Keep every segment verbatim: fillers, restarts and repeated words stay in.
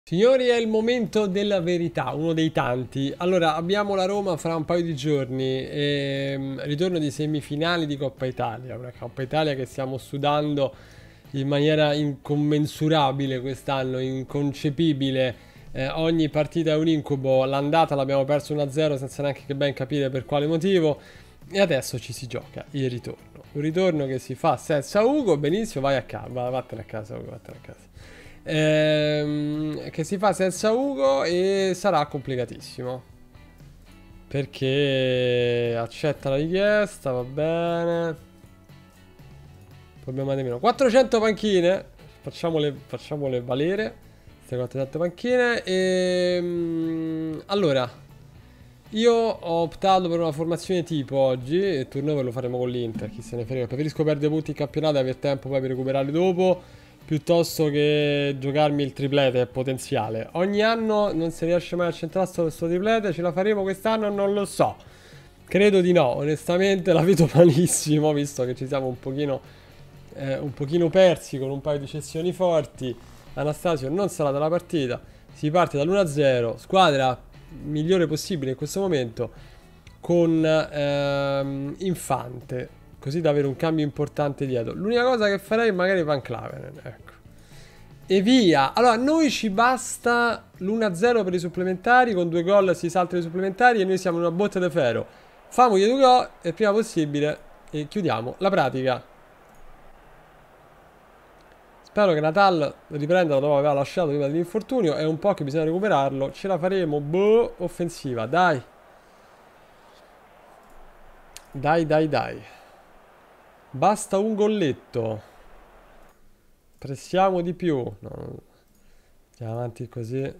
Signori, è il momento della verità, uno dei tanti. Allora, abbiamo la Roma fra un paio di giorni, e, ritorno di semifinali di Coppa Italia, una Coppa Italia che stiamo sudando in maniera incommensurabile quest'anno, inconcepibile. Eh, ogni partita è un incubo, l'andata l'abbiamo perso uno a zero senza neanche che ben capire per quale motivo, e adesso ci si gioca il ritorno. Un ritorno che si fa senza Ugo, benissimo, vai a casa, vattene a casa Ugo, vattene a casa. Ehm, che si fa senza Ugo e sarà complicatissimo perché accetta la richiesta, va bene, problema di meno. quattrocento panchine, facciamole, facciamole valere queste quattrocento panchine. E allora io ho optato per una formazione tipo oggi, e il turnover lo faremo con l'Inter, chi se ne frega. Preferisco perdere punti in campionato e avere tempo poi per recuperarli dopo, piuttosto che giocarmi il triplete potenziale. Ogni anno non si riesce mai a centrare questo triplete, ce la faremo quest'anno? Non lo so. Credo di no, onestamente la vedo malissimo, visto che ci siamo un pochino, eh, un pochino persi con un paio di cessioni forti. Anastasio non sarà dalla partita, si parte dall'uno a zero, squadra migliore possibile in questo momento con ehm, Infante, così da avere un cambio importante dietro. L'unica cosa che farei è magari Van Claveren, ecco. E via. Allora, a noi ci basta l'uno a zero per i supplementari, con due gol si salta i supplementari e noi siamo in una botta di ferro. Famogli due gol il prima possibile e chiudiamo la pratica. Spero che Natal riprenda dopo aver lasciato prima dell'infortunio. È un po' che bisogna recuperarlo. Ce la faremo. Boh, offensiva, dai. Dai, dai, dai. Basta un golletto. Pressiamo di più. No, andiamo avanti così.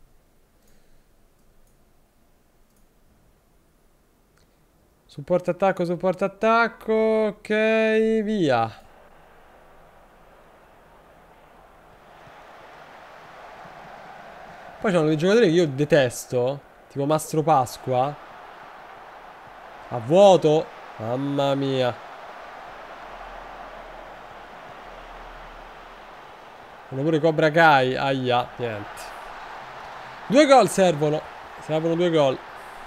Supporto attacco, supporto attacco. Ok, via. Poi c'hanno dei giocatori che io detesto, tipo Mastro Pasqua. A vuoto. Mamma mia. Hanno pure Cobra Kai. Aia, niente. Due gol servono. Servono due gol.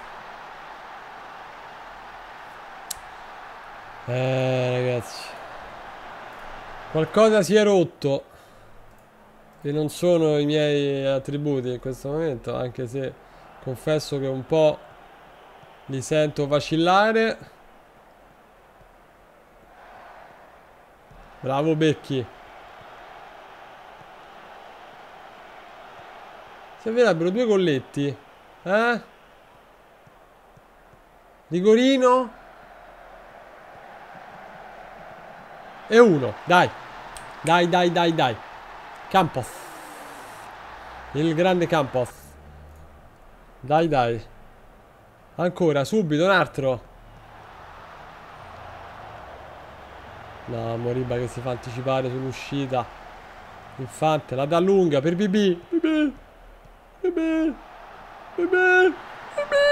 Eh, ragazzi. Qualcosa si è rotto. E non sono i miei attributi in questo momento, anche se confesso che un po' li sento vacillare. Bravo Becchi. Servirebbero due golletti. Eh? Rigorino. E uno. Dai. Dai, dai, dai, dai. Campos. Il grande Campos. Dai, dai. Ancora, subito, un altro. No, Moriba che si fa anticipare sull'uscita. Infante, la dà lunga per B B. B B. B B. B B. B B.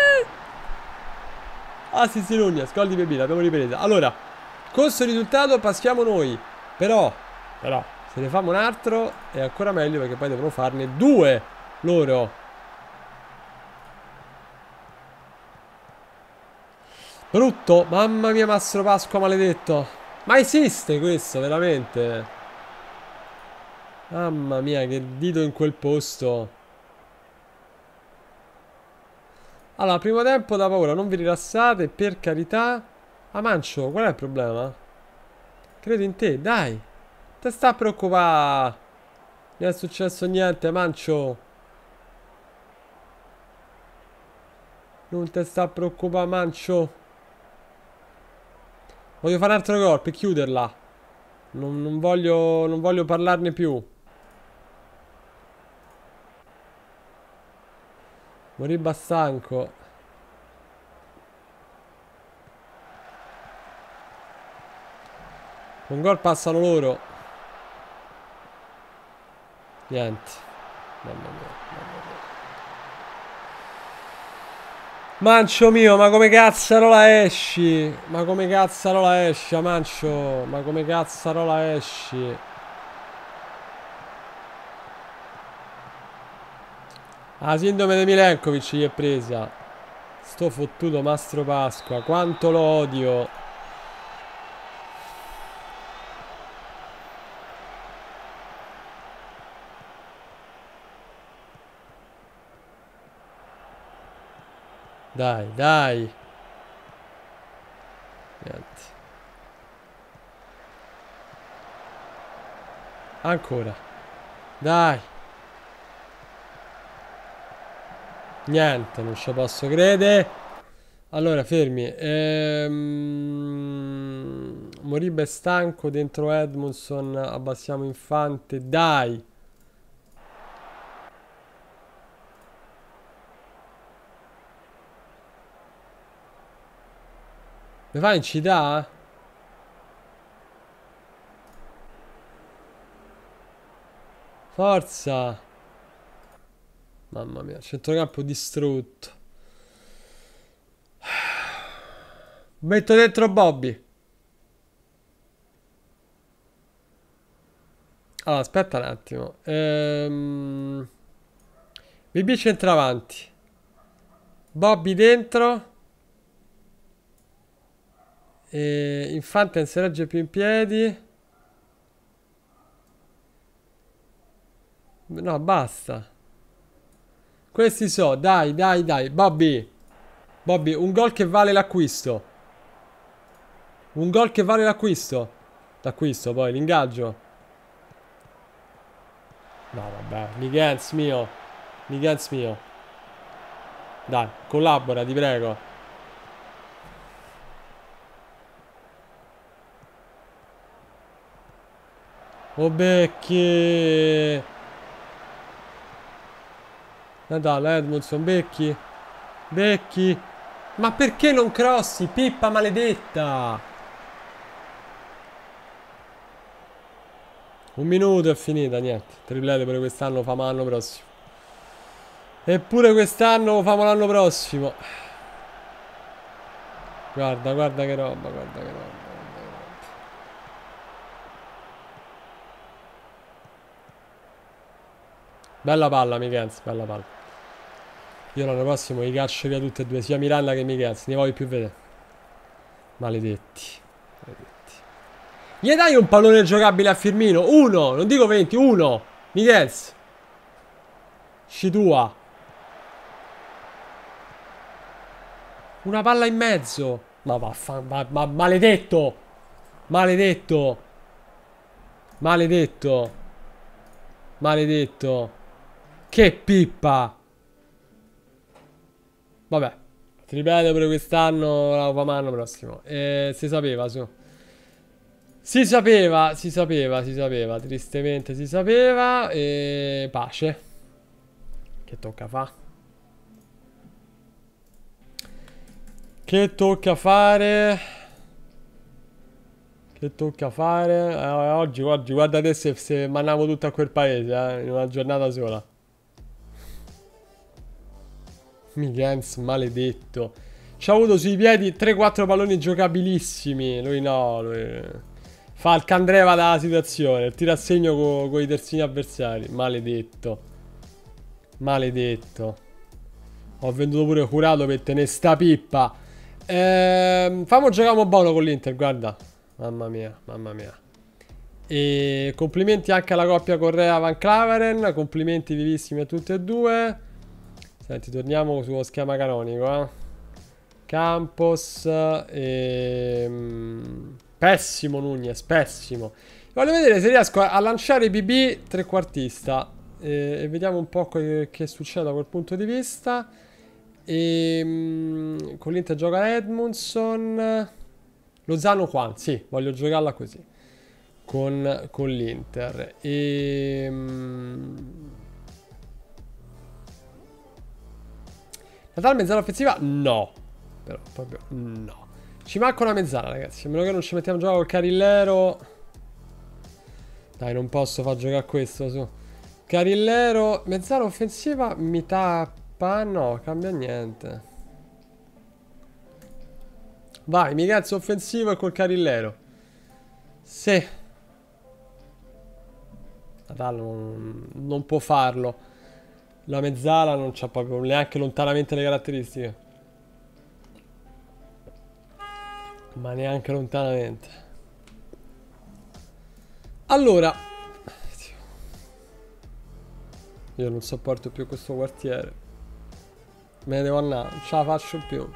Ah, sì, sì, Nunez, gol di B B, l'abbiamo ripresa. Allora, con questo risultato passiamo noi. Però, però, se ne fanno un altro è ancora meglio, perché poi devono farne due loro. Brutto, mamma mia, Mastro Pasqua maledetto. Ma esiste questo, veramente? Mamma mia, che dito in quel posto. Allora, primo tempo da paura, non vi rilassate, per carità. Ah, Mancio, qual è il problema? Credo in te, dai. Te sta a preoccupare. Non è successo niente, Mancio. Non te sta a preoccupare, Mancio. Voglio fare un altro gol per chiuderla. Non, non voglio, non voglio parlarne più. Moriba stanco. Un gol passano loro. Niente. Mamma mia, mamma mia. Mancio mio, ma come cazzarola esci? Ma come cazzarola esci, Mancio? Ma come cazzarola esci? La sindrome di Milenkovic gli è presa. Sto fottuto Mastro Pasqua. Quanto lo odio. Dai, dai. Niente. Ancora. Dai. Niente, non ci posso credere. Allora, fermi. Ehm... Moriba è stanco dentro Edmondson. Abbassiamo Infante. Dai. Mi fai incitare? Forza. Mamma mia, centrocampo distrutto. Metto dentro Bobby. Allora, aspetta un attimo. Ehm... B B centravanti. Bobby dentro. E Infante non si regge più in piedi. No, basta. Questi so, dai, dai, dai. Bobby. Bobby, un gol che vale l'acquisto. Un gol che vale l'acquisto. L'acquisto, poi, l'ingaggio. No, vabbè. Miguez mio. Miguez mio. Dai, collabora, ti prego. Oh, Becchi. Nadal, Edmondson, Becchi. Becchi. Ma perché non crossi? Pippa maledetta. Un minuto è finita, niente. Triplete pure quest'anno, famo l'anno prossimo. Eppure quest'anno famo l'anno prossimo. Guarda, guarda che roba, guarda che roba. Bella palla, Miguez, bella palla. Io l'anno prossimo li caccio via tutte e due, sia Miranda che Miguez, ne voglio più vedere. Maledetti. Maledetti. Gli dai un pallone giocabile a Firmino? Uno, non dico venti, uno. Miguez. Sci tua. Una palla in mezzo. Ma vaffan, ma, ma maledetto. Maledetto. Maledetto. Maledetto. Che pippa. Vabbè. Ti ripeto pure quest'anno, la famo l'anno prossimo. E si sapeva, su. Si sapeva, si sapeva, si sapeva. Tristemente si sapeva. E pace. Che tocca fa? Che tocca fare? Che tocca fare? Eh, oggi, oggi, guarda te se, se mandavo tutto a quel paese, eh, in una giornata sola. Miguez, maledetto. Ci ha avuto sui piedi tre quattro palloni giocabilissimi. Lui no, lui... fa il Candreva dalla situazione. Tira a segno con co i terzini avversari. Maledetto. Maledetto. Ho venduto pure curato per tenere sta pippa. Ehm, famo giocare buono con l'Inter, guarda. Mamma mia, mamma mia. E complimenti anche alla coppia Correa-Van Claveren. Complimenti vivissimi a tutti e due. Senti, torniamo sullo schema canonico, eh. Campos e... Pessimo Nunez, pessimo. Voglio vedere se riesco a lanciare B B trequartista e, e vediamo un po' che, che succede da quel punto di vista. E, mh, con l'Inter gioca Edmondson. Lozano qua, sì, voglio giocarla così. Con, con l'Inter. E... Mh, Natale mezzala offensiva? No. Però proprio no. Ci manca una mezzala, ragazzi. A meno che non ci mettiamo a giocare col Carillero. Dai, non posso far giocare questo su. Carillero. Mezzala offensiva mi tappa. No, cambia niente. Vai, Miguez offensivo e col Carillero. Sì. Natale non, non può farlo. La mezzala non c'ha proprio neanche lontanamente le caratteristiche. Ma neanche lontanamente. Allora, io non sopporto più questo quartiere. Me ne devo andare, non ce la faccio più.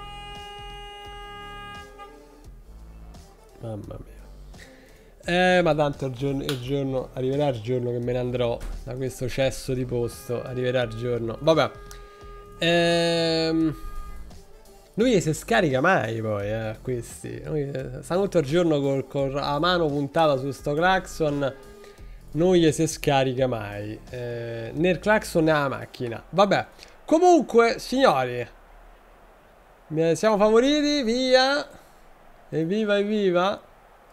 Mamma mia. Eh, ma tanto il giorno, il giorno, arriverà il giorno che me ne andrò da questo cesso di posto. Arriverà il giorno. Vabbè. Ehm, lui si scarica mai poi, eh, questi. Noi stanno tutto il giorno col, con la mano puntata su sto clacson. Non gli si scarica mai. Eh, né il clacson né la macchina. Vabbè. Comunque, signori. Siamo favoriti, via. Evviva, evviva.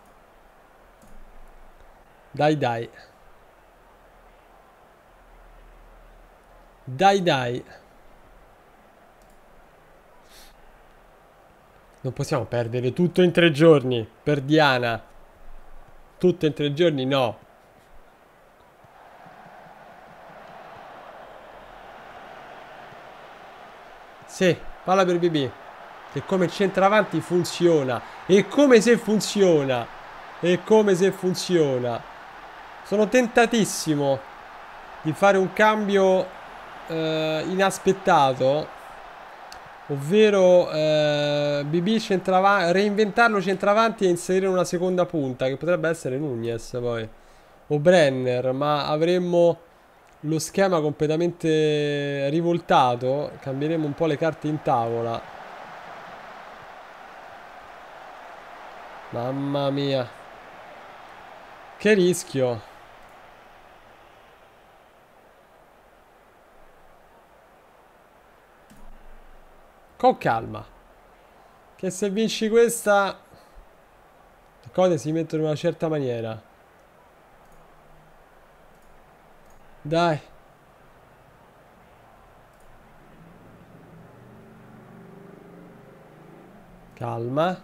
Dai, dai. Dai, dai. Non possiamo perdere tutto in tre giorni. Per Diana. Tutto in tre giorni, no. Sì, palla per B B. Che come centravanti funziona. E come se funziona. E come se funziona. Sono tentatissimo di fare un cambio eh, inaspettato. Ovvero eh, B B centravanti, reinventarlo centravanti e inserire una seconda punta. Che potrebbe essere Nunez poi. O Brenner. Ma avremmo lo schema completamente rivoltato. Cambieremo un po' le carte in tavola. Mamma mia. Che rischio. Con calma. Che se vinci questa le cose si mettono in una certa maniera. Dai. Calma.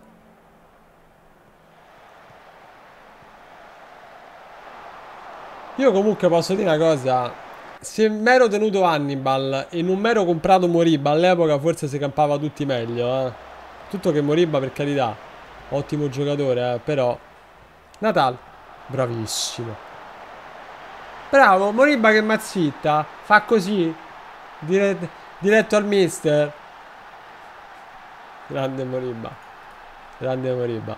Io comunque posso dire una cosa. Se mi ero tenuto Hannibal e non mi ero comprato Moriba all'epoca, forse si campava tutti meglio, eh. Tutto che Moriba, per carità, ottimo giocatore, eh, però Natal, bravissimo. Bravo, Moriba che mazzitta. Fa così. Dire diretto al mister. Grande Moriba. Grande Moriba.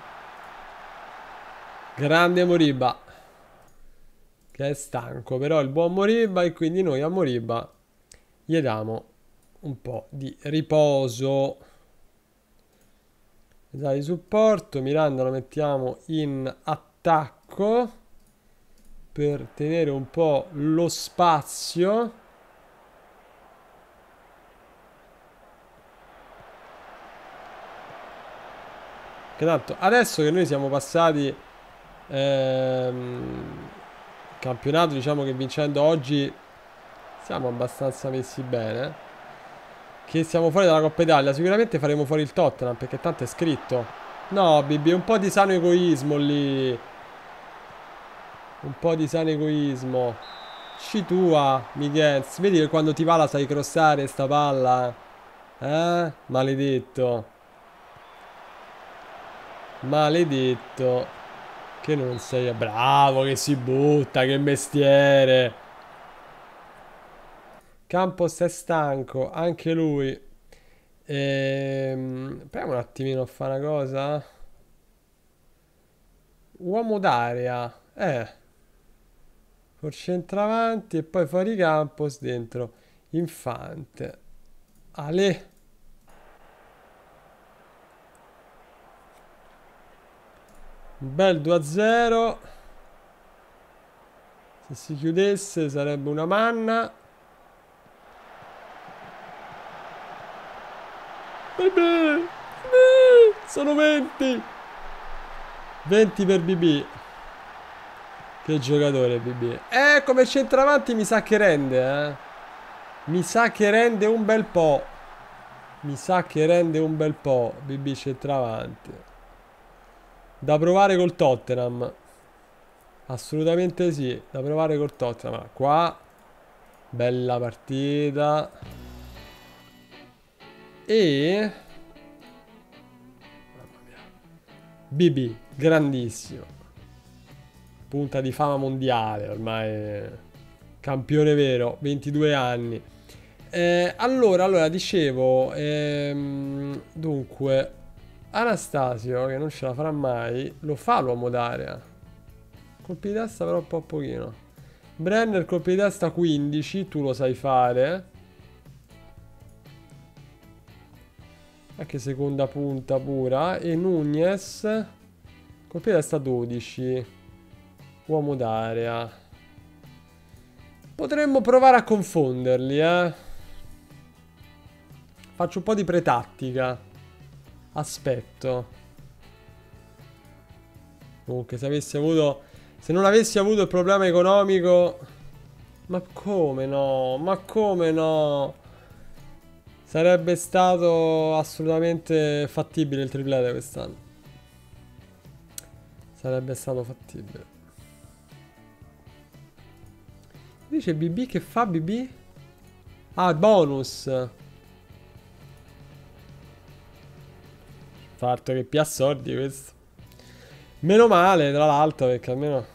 Grande Moriba. Che è stanco, però il buon Moriba, e quindi noi a Moriba gli diamo un po' di riposo. Dai, supporto. Miranda lo mettiamo in attacco per tenere un po' lo spazio. Che tanto adesso che noi siamo passati ehm, campionato, diciamo che vincendo oggi siamo abbastanza messi bene. Che siamo fuori dalla Coppa Italia. Sicuramente faremo fuori il Tottenham, perché tanto è scritto. No, Bibi, un po' di sano egoismo lì. Un po' di sano egoismo. Sci tua, Miguel. Vedi che quando ti va la sai crossare sta palla? Eh? Maledetto. Maledetto. Che non sei bravo, che si butta, che mestiere. Campos è stanco, anche lui. Ehm, proviamo un attimino a fare una cosa. Uomo d'area. Eh. Col centravanti e poi fuori Campos dentro. Infante. Ale. Un bel due a zero. Se si chiudesse sarebbe una manna. Bebè. Sono venti. venti per B B. Che giocatore B B. Eh, come centravanti mi sa che rende, eh. Mi sa che rende un bel po'. Mi sa che rende un bel po'. B B centravanti. Da provare col Tottenham. Assolutamente sì. Da provare col Tottenham. Qua Bella partita. E B B, grandissimo. Punta di fama mondiale, ormai campione vero, ventidue anni. Eh, allora, allora, dicevo, ehm, dunque, Anastasio, che non ce la farà mai, lo fa l'uomo d'area. Colpi di testa però un po' pochino. Brenner, colpi di testa quindici, tu lo sai fare. Anche seconda punta pura. E Nunez, colpi di testa dodici. Uomo d'area. Potremmo provare a confonderli, eh. Faccio un po' di pretattica. Aspetto. Comunque, se avessi avuto... Se non avessi avuto il problema economico... Ma come no? Ma come no? Sarebbe stato assolutamente fattibile il triplete quest'anno. Sarebbe stato fattibile. Dice B B, che fa B B? Ah, bonus. Fatto che più assordi questo. Meno male, tra l'altro, perché almeno...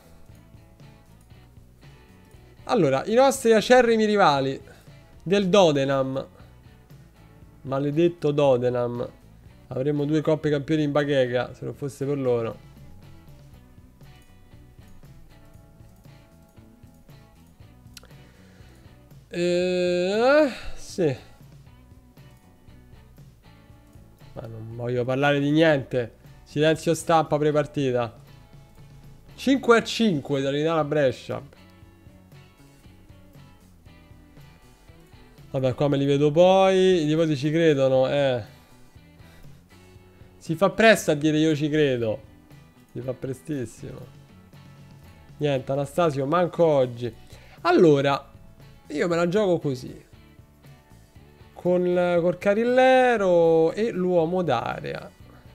Allora, i nostri acerrimi rivali del Dodenham. Maledetto Dodenham. Avremmo due coppe campioni in bacheca se non fosse per loro. Eh, sì. Ma non voglio parlare di niente. Silenzio stampa prepartita. cinque a cinque da Rinala Brescia. Vabbè, qua me li vedo poi. I tifosi ci credono, eh. Si fa presto a dire io ci credo. Si fa prestissimo. Niente, Anastasio, manco oggi. Allora, io me la gioco così. Con col carillero e l'uomo d'area.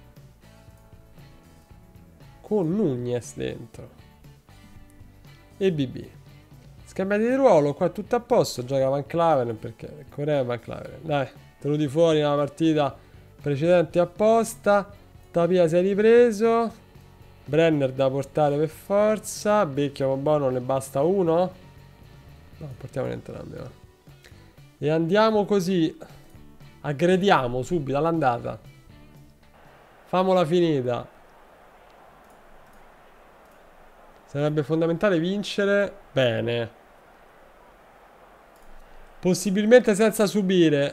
Con Nunez dentro. E B B. Scambiati di ruolo, qua tutto a posto. Gioca Van Claveren perché Corea Van Claveren. Dai, tenuti fuori nella partita precedente apposta. Tapia si è ripreso. Brenner da portare per forza. Becchio buono, ne basta uno. No, portiamo entrambi. Va. E andiamo così. Aggrediamo subito all'andata. Famola finita. Sarebbe fondamentale vincere. Bene. Possibilmente senza subire.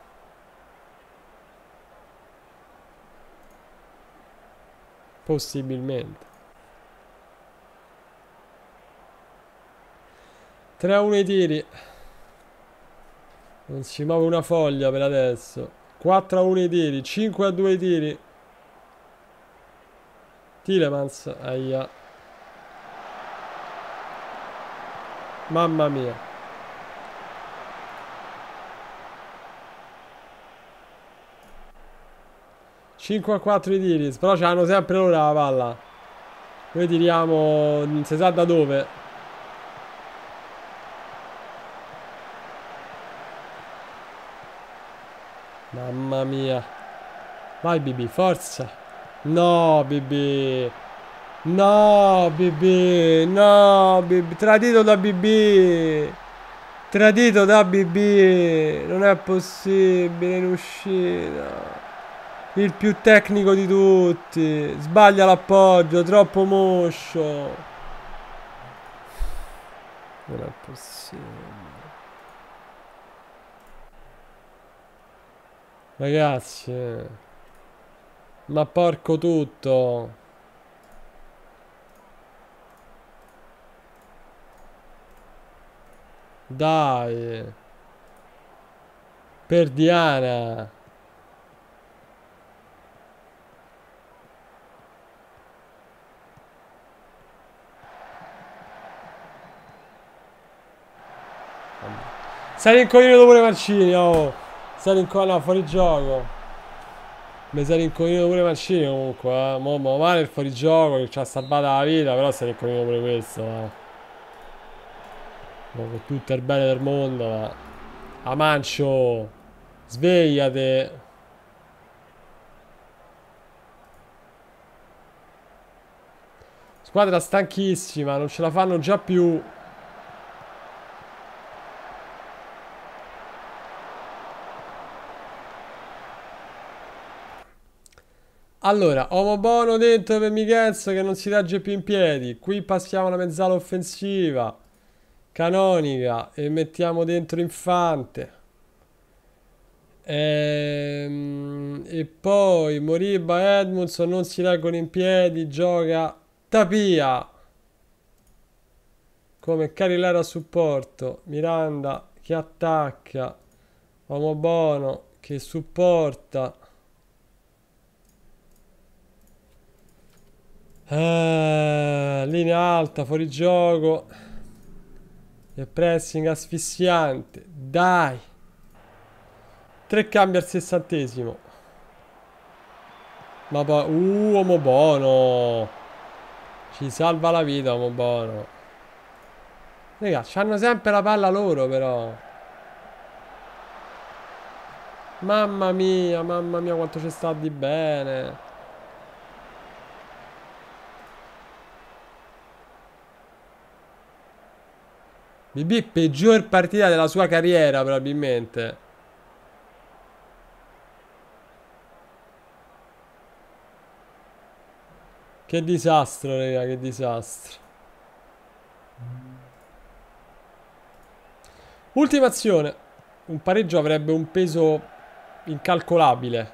Possibilmente. tre a uno i tiri. Non si muove una foglia per adesso. quattro a uno i tiri. cinque a due i tiri. Tielemans. Aia. Mamma mia. cinque a quattro i tiri. Però c'hanno sempre loro la palla. Noi tiriamo non si sa da dove. Mamma mia. Vai B B, forza. No B B. No B B. No B B. Tradito da B B. Tradito da B B. Non è possibile in uscita. Il più tecnico di tutti. Sbaglia l'appoggio. Troppo moscio. Non è possibile. Ragazzi. Ma porco tutto. Dai. Per Diana. Sei rincoglionito pure Mancini, oh. Sei rincoglionito, no, fuori gioco. Mi sei rincoglionito pure Mancini comunque, eh. Mo, mo male il fuorigioco che ci ha salvato la vita, però sei rincoglionito pure questo, eh. Con tutto il bene del mondo, ma... Amancio, svegliate. Squadra stanchissima, non ce la fanno già più. Allora, uomo buono dentro per Miguez che non si regge più in piedi. Qui passiamo la mezzala offensiva. Canonica. E mettiamo dentro Infante. Ehm, E poi Moriba e Edmondson non si reggono in piedi. Gioca Tapia come carriera a supporto. Miranda che attacca. Uomo buono che supporta. Ah, linea alta, fuori gioco. E pressing asfissiante. Dai. Tre cambi al sessantesimo. Ma poi... Uh, uomo buono. Ci salva la vita, uomo buono. Raga, c'hanno sempre la palla loro, però. Mamma mia, mamma mia, quanto ci sta di bene. B B, peggior partita della sua carriera, probabilmente. Che disastro, raga, che disastro. Ultima azione. Un pareggio avrebbe un peso incalcolabile.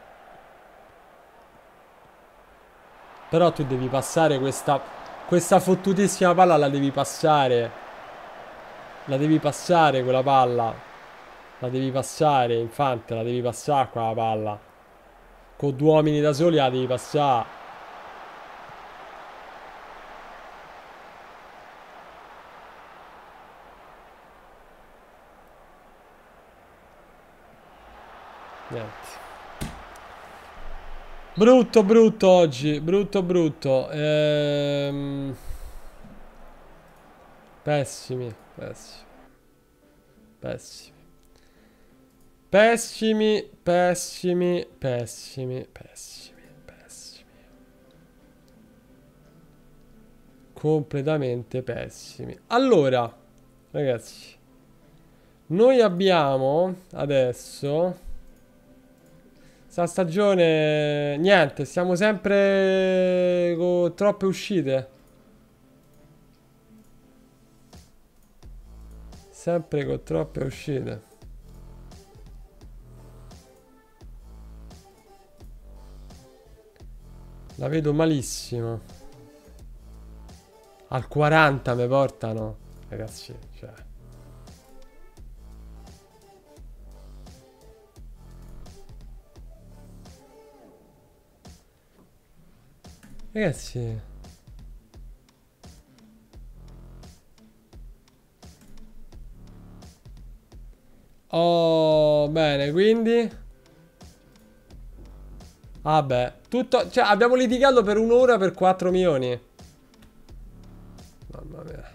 Però tu devi passare questa... Questa fottutissima palla la devi passare. La devi passare quella palla. La devi passare, Infante, la devi passare quella palla. Con due uomini da soli la devi passare. Niente. Brutto, brutto oggi. Brutto, brutto. Ehm... Pessimi, pessimi. Pessimi. Pessimi, pessimi, pessimi, pessimi, pessimi. Completamente pessimi. Allora, ragazzi, noi abbiamo adesso... Sta stagione... Niente, stiamo sempre con troppe uscite. Sempre con troppe uscite. La vedo malissimo. Al quaranta mi portano. Ragazzi, cioè... Ragazzi... Oh, bene, quindi... Vabbè, tutto... Cioè, abbiamo litigato per un'ora per quattro milioni. Mamma mia.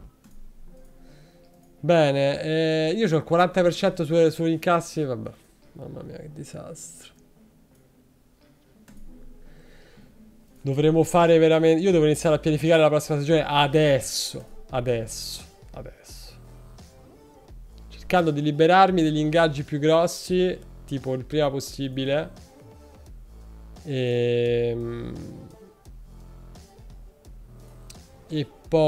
Bene, eh, io ho il quaranta per cento su, sugli incassi, vabbè. Mamma mia, che disastro. Dovremmo fare veramente... Io devo iniziare a pianificare la prossima stagione adesso. Adesso. Adesso. Cercando di liberarmi degli ingaggi più grossi, tipo il prima possibile. E... E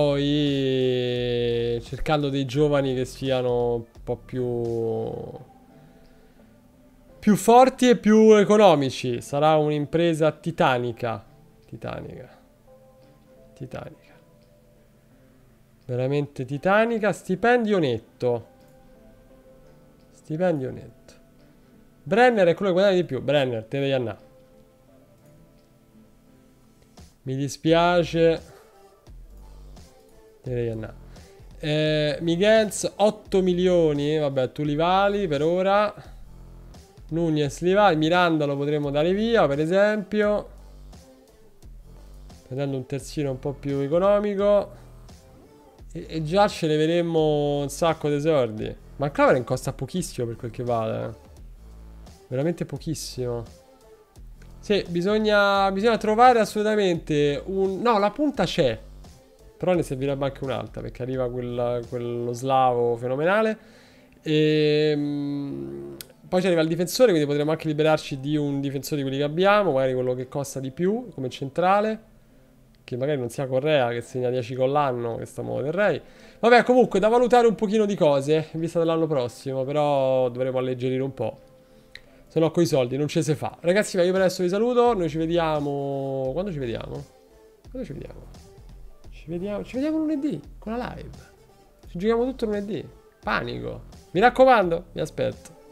poi cercando dei giovani che siano un po' più... più forti e più economici. Sarà un'impresa titanica. Titanica. Titanica. Veramente titanica. Stipendio netto. Stipendio netto. Brenner è quello che guadagna di più. Brenner, te devi andare. Mi dispiace. Te devi andare. Eh, Miguez, otto milioni. Vabbè, tu li vali per ora. Nunez li vali. Miranda lo potremmo dare via, per esempio. Prendendo un terzino un po' più economico. E, e già ce ne vedremmo un sacco di soldi. Ma il Claveren costa pochissimo per quel che vale. eh. Veramente pochissimo. Sì, bisogna, bisogna trovare assolutamente un... No, la punta c'è. Però ne servirebbe anche un'altra, perché arriva quel- quello slavo fenomenale. E... Poi ci arriva il difensore, quindi potremmo anche liberarci di un difensore di quelli che abbiamo, magari quello che costa di più, come centrale. Che magari non sia Correa, che segna dieci gol l'anno, che stiamo del Rey. Vabbè, comunque, da valutare un pochino di cose, in vista dell'anno prossimo, però dovremo alleggerire un po'. Se no, coi soldi non ce si fa. Ragazzi, io per adesso vi saluto. Noi ci vediamo. Quando ci vediamo? Quando ci vediamo? Ci vediamo, ci vediamo lunedì con la live. Ci giochiamo tutto lunedì. Panico. Mi raccomando, vi aspetto.